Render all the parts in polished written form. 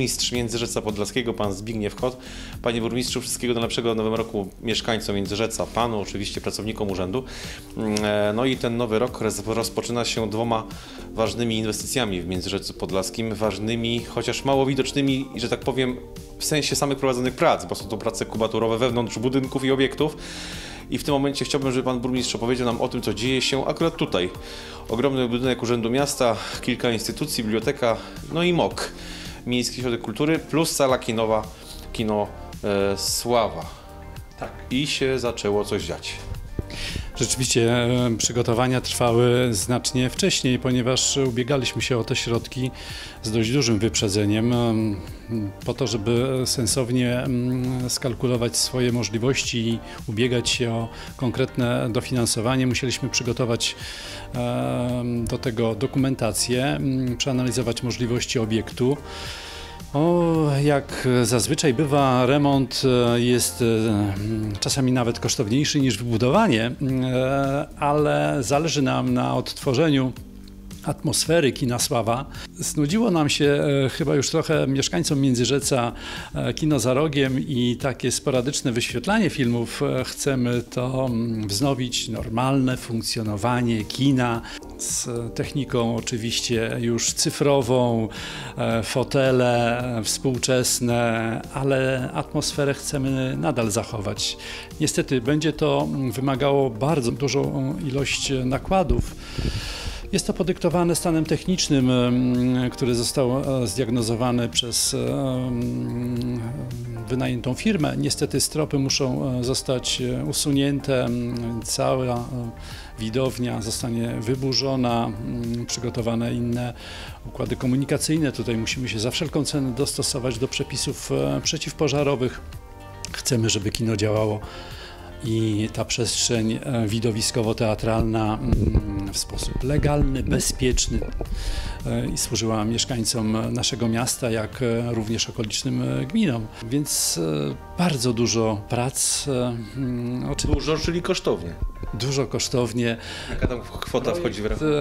burmistrz Międzyrzeca Podlaskiego, pan Zbigniew Kot. Panie burmistrzu, wszystkiego najlepszego w nowym roku mieszkańcom Międzyrzeca, panu, oczywiście pracownikom urzędu. No i ten nowy rok rozpoczyna się dwoma ważnymi inwestycjami w Międzyrzecu Podlaskim, ważnymi, chociaż mało widocznymi, że tak powiem, w sensie samych prowadzonych prac, bo są to prace kubaturowe wewnątrz budynków i obiektów. I w tym momencie chciałbym, żeby pan burmistrz opowiedział nam o tym, co dzieje się akurat tutaj. Ogromny budynek Urzędu Miasta, kilka instytucji, biblioteka, no i MOK, Miejski Ośrodek Kultury, plus sala kinowa, kino Sława. Tak. I się zaczęło coś dziać. Rzeczywiście przygotowania trwały znacznie wcześniej, ponieważ ubiegaliśmy się o te środki z dość dużym wyprzedzeniem, po to, żeby sensownie skalkulować swoje możliwości i ubiegać się o konkretne dofinansowanie. Musieliśmy przygotować do tego dokumentację, przeanalizować możliwości obiektu. Jak zazwyczaj bywa, remont jest czasami nawet kosztowniejszy niż wybudowanie, ale zależy nam na odtworzeniu atmosfery kina Sława. Znudziło nam się chyba już trochę mieszkańcom Międzyrzeca kino za rogiem i takie sporadyczne wyświetlanie filmów. Chcemy to wznowić, normalne funkcjonowanie kina z techniką oczywiście już cyfrową, fotele współczesne, ale atmosferę chcemy nadal zachować. Niestety będzie to wymagało bardzo dużą ilość nakładów. Jest to podyktowane stanem technicznym, który został zdiagnozowany przez wynajętą firmę. Niestety stropy muszą zostać usunięte, cała widownia zostanie wyburzona, przygotowane inne układy komunikacyjne. Tutaj musimy się za wszelką cenę dostosować do przepisów przeciwpożarowych. Chcemy, żeby kino działało i ta przestrzeń widowiskowo-teatralna w sposób legalny, bezpieczny i służyła mieszkańcom naszego miasta, jak również okolicznym gminom. Więc bardzo dużo prac. Dużo, czyli kosztownie. Dużo kosztownie. Jaka tam kwota wchodzi w rachunek?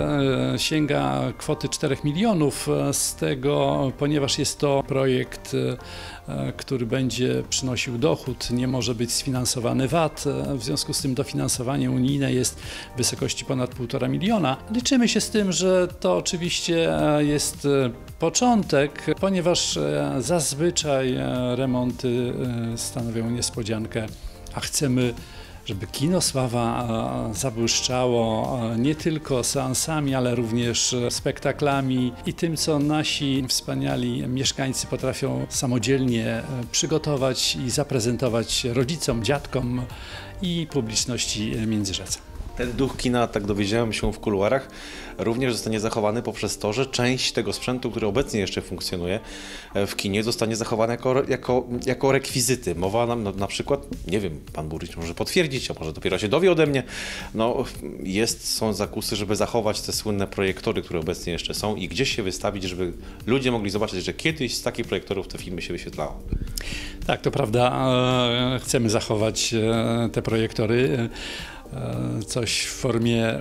Sięga kwoty 4 milionów. Z tego, ponieważ jest to projekt, który będzie przynosił dochód, nie może być sfinansowany VAT. W związku z tym dofinansowanie unijne jest w wysokości ponad 1,5 miliona. Liczymy się z tym, że to oczywiście jest początek, ponieważ zazwyczaj remonty stanowią niespodziankę, a chcemy, żeby kino Sława zabłyszczało nie tylko seansami, ale również spektaklami i tym, co nasi wspaniali mieszkańcy potrafią samodzielnie przygotować i zaprezentować rodzicom, dziadkom i publiczności Międzyrzeca. Ten duch kina, tak dowiedziałem się w kuluarach, również zostanie zachowany poprzez to, że część tego sprzętu, który obecnie jeszcze funkcjonuje w kinie, zostanie zachowana jako rekwizyty. Mowa nam na przykład, nie wiem, pan burmistrz może potwierdzić, a może dopiero się dowie ode mnie, no są zakusy, żeby zachować te słynne projektory, które obecnie jeszcze są i gdzieś się wystawić, żeby ludzie mogli zobaczyć, że kiedyś z takich projektorów te filmy się wyświetlało. Tak, to prawda, chcemy zachować te projektory. Coś w formie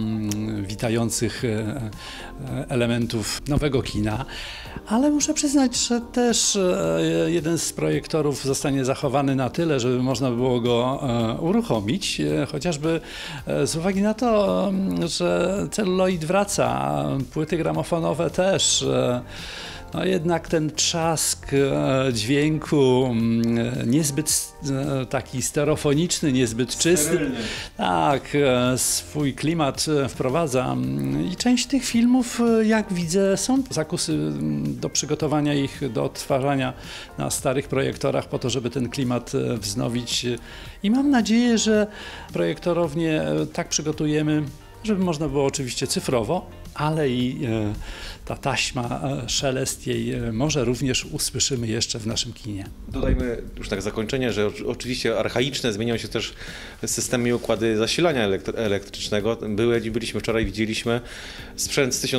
witających elementów nowego kina, ale muszę przyznać, że też jeden z projektorów zostanie zachowany na tyle, żeby można było go uruchomić, chociażby z uwagi na to, że celuloid wraca, płyty gramofonowe też. No jednak ten trzask dźwięku niezbyt taki stereofoniczny, niezbyt czysty. Sterylny. Tak, swój klimat wprowadza i część tych filmów, jak widzę, są zakusy do przygotowania ich, do odtwarzania na starych projektorach po to, żeby ten klimat wznowić i mam nadzieję, że projektorownię tak przygotujemy, żeby można było oczywiście cyfrowo, ale i ta taśma, szelest jej może również usłyszymy jeszcze w naszym kinie. Dodajmy już tak zakończenie, że oczywiście archaiczne zmieniają się też systemy i układy zasilania elektrycznego. Byliśmy wczoraj, widzieliśmy sprzęt z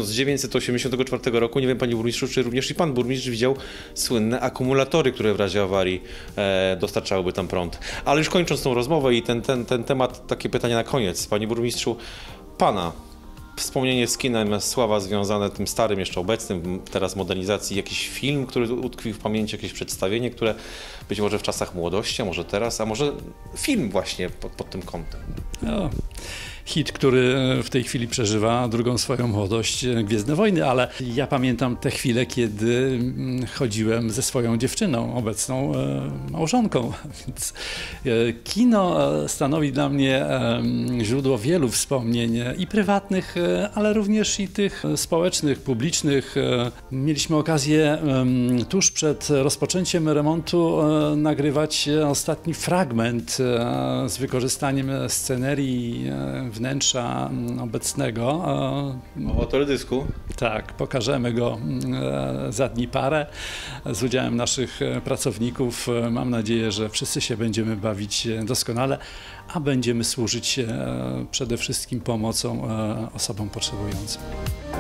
1984 roku. Nie wiem, panie burmistrzu, czy również i pan burmistrz widział słynne akumulatory, które w razie awarii dostarczałyby tam prąd. Ale już kończąc tą rozmowę i ten temat, takie pytanie na koniec. Panie burmistrzu, pana wspomnienie z kinem Sława związane tym starym, jeszcze obecnym, teraz modernizacji, jakiś film, który utkwił w pamięci, jakieś przedstawienie, które być może w czasach młodości, a może teraz, a może film właśnie pod tym kątem. No, hit, który w tej chwili przeżywa drugą swoją młodość, Gwiezdne Wojny, ale ja pamiętam te chwile, kiedy chodziłem ze swoją dziewczyną, obecną małżonką, więc kino stanowi dla mnie źródło wielu wspomnień i prywatnych, ale również i tych społecznych, publicznych. Mieliśmy okazję tuż przed rozpoczęciem remontu nagrywać ostatni fragment z wykorzystaniem scenerii wnętrza obecnego. O teledysku? Tak, pokażemy go za dni parę z udziałem naszych pracowników. Mam nadzieję, że wszyscy się będziemy bawić doskonale, a będziemy służyć przede wszystkim pomocą osobom potrzebującym.